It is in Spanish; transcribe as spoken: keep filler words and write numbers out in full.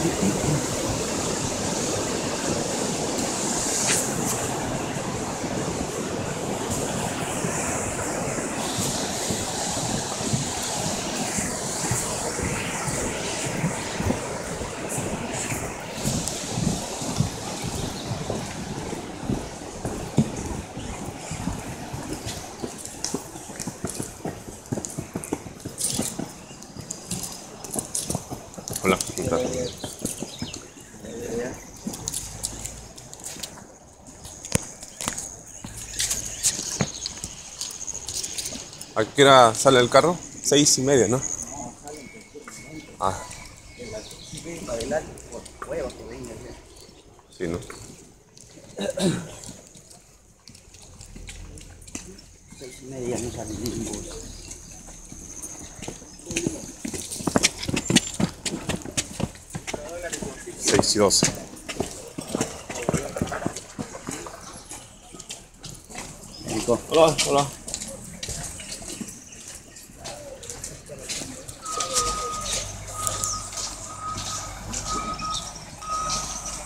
Hola, ¿qué tal? ¿A qué hora sale el carro? Seis y media, ¿no? Ah, sí, ¿no? Seis y media no sale ningún bus. Seis y doce. Nico. Hola, hola.